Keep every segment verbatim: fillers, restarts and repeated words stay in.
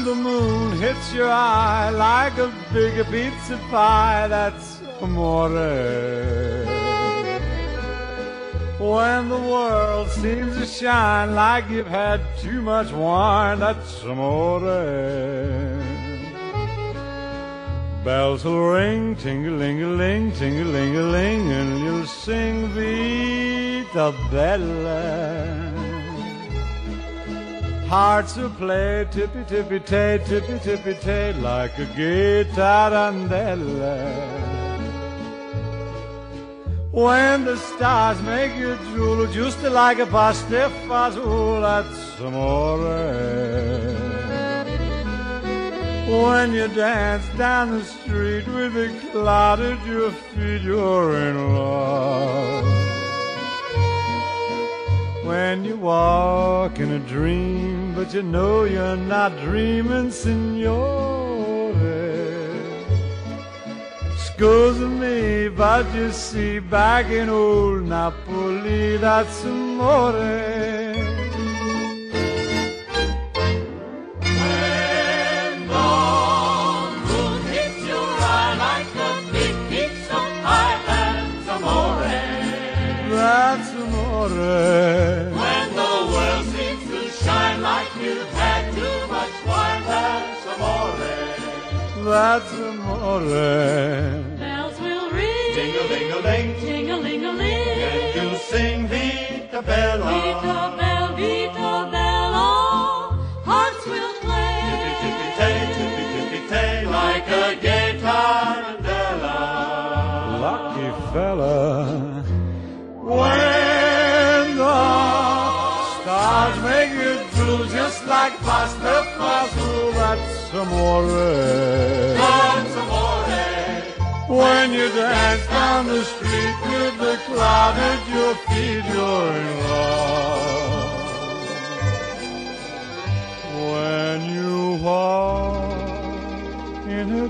the moon hits your eye like a big pizza pie, that's amore. When the world seems to shine like you've had too much wine, that's amore. Bells will ring, ting-a-ling-a-ling, ting-a-ling-a-ling, and you'll sing Vita Bella. Hearts will play tippy-tippy-tay, tippy-tippy-tay, like a gay tarantella. When the stars make you drool, just like a pasta fazool, that's amore. When you dance down the street with a cloud at your feet, you're in love. When you walk in a dream, but you know you're not dreaming, signore. Scusa me, but you see, back in old Napoli, that's amore. That's amore. When the world seems to shine like you've had too much wine, that's amore. That's amore. Bells will ring, Ting-a-ling-a-ling, ting-a-ling-a-ling, and you'll sing Vita Bella. Vita Bella, Vita Bella. Hearts will play, Tippy-tippy-tay, tippy-tippy-tay, like a gay tarantella. Lucky fella. When the stars make you drool, just like pasta fazool, that's amore. That's amore. When you dance down the street with the cloud at your feet, you're in love. When you walk in a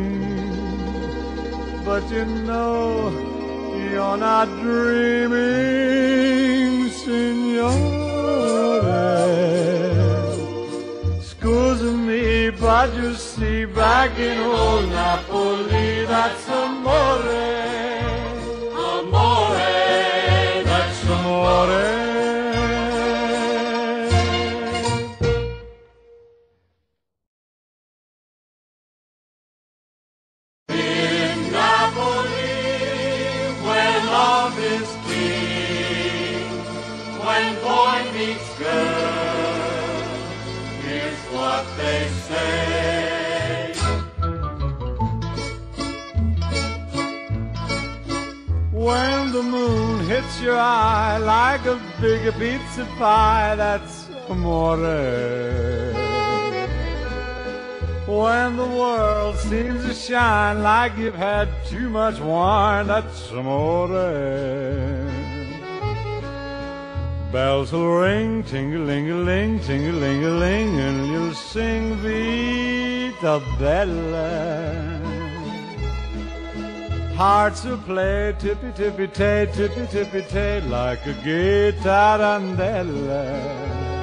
dream, but you know you're not dreaming, signore. Scusa me, but you see, back in old Napoli, that's amore. amore. That's amore. In Napoli, where love is king, when boy meets girl, here's what they say. When the moon hits your eye like a big pizza pie, that's amore. When the world seems to shine like you've had too much wine, that's amore. Bells will ring, ting-a-ling-a-ling, ting-a-ling-a-ling, and you'll sing Vita Bella. Hearts will play tippy-tippy-tay, tippy-tippy-tay, like a gay tarantella.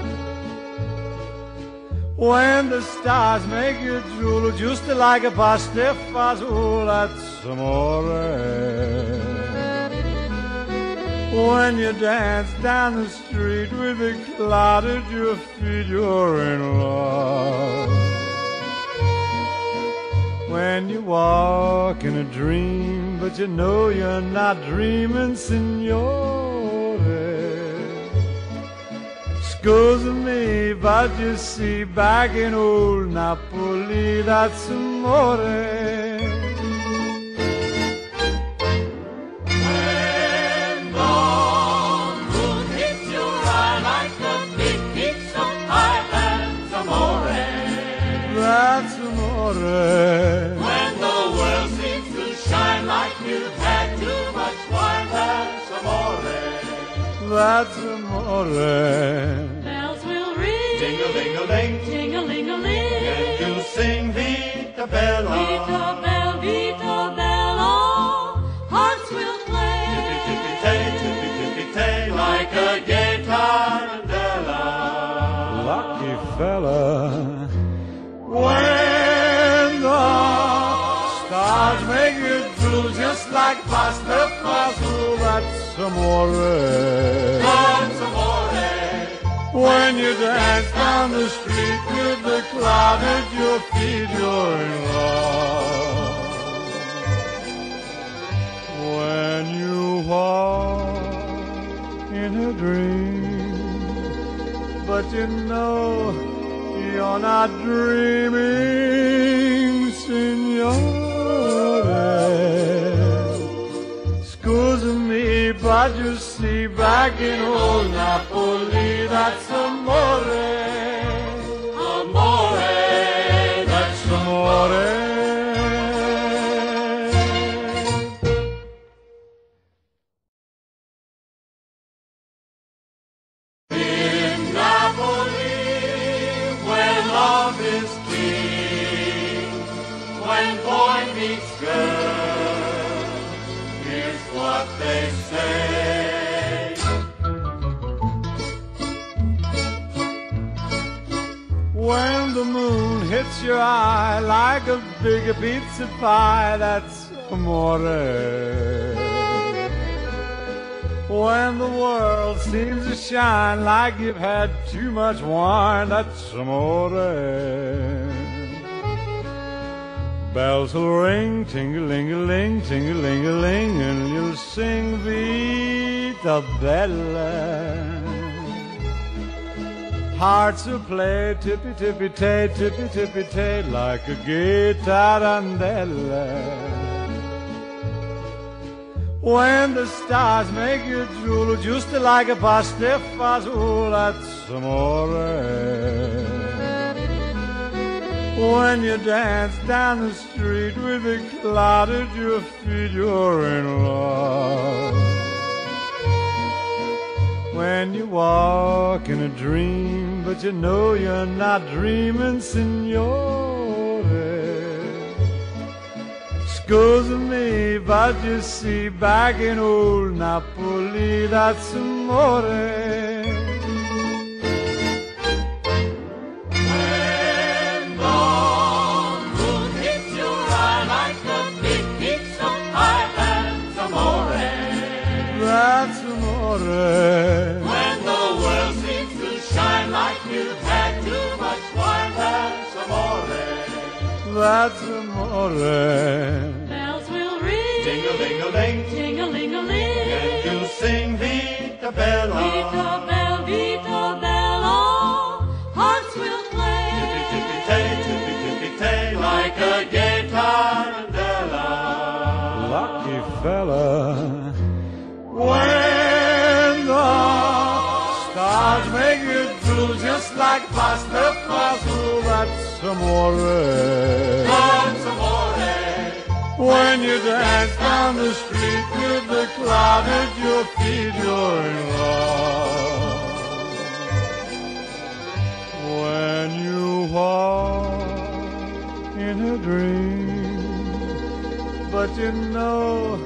When the stars make you drool, just like a pasta fazool, that's amore. When you dance down the street with a cloud at your feet, you're in love. When you walk in a dream, but you know you're not dreaming, signore. Scusa me, but you see, back in old Napoli, that's amore. When the moon hits your eye like a big pizza pie, that's amore. That's amore. When the world seems to shine like you've had too much wine, that's amore. That's amore. Bells will ring, Ting-a-ling-a-ling, ting-a-ling-a-ling, and you'll sing Vita Bella. Vita Bella, Vita Bella. Hearts will play, Tippy-tippy-tay, tippy-tippy-tay, like a gay tarantella. Lucky fella. like pasta fazool. That's amore. That's amore. When you dance down the street with the cloud at your feet, you're in love. When you walk in a dream, but you know you're not dreaming, signore. Scusa me, but you see, back in old Napoli, that's amore. Amore. That's amore. In Napoli, where love is king, when boy meets girl, here's what they say. When the moon hits your eye like a big pizza pie, that's amore. When the world seems to shine like you've had too much wine, that's amore. Bells will ring, ting-a-ling-a-ling, ting-a-ling-a-ling, and you'll sing Vita Bella. Hearts will play tippy-tippy-tay, tippy-tippy-tay, like a gay tarantella. When the stars make you drool, just like a pasta fazool, that's amore. When you dance down the street with a cloud at your feet, you're in love. When you walk in a dream, but you know you're not dreaming, signore. Scusa me, but you see, back in old Napoli, that's amore. That's amore. When the world seems to shine like you've had too much wine, that's amore. That's amore. Bells will ring, Ting-a-ling-a-ling, ting-a-ling-a-ling, and you'll sing Vita Bella. Vita Bella, Vita Bella, hearts will play. Tippy-tippy-tay, tippy-tippy-tay, like a gay tarantella. Lucky fella. When the stars make you drool, just like pasta fazool, that's amore. That's amore. When you dance down the street with the cloud at your feet, you're in love. When you walk in a dream, but you know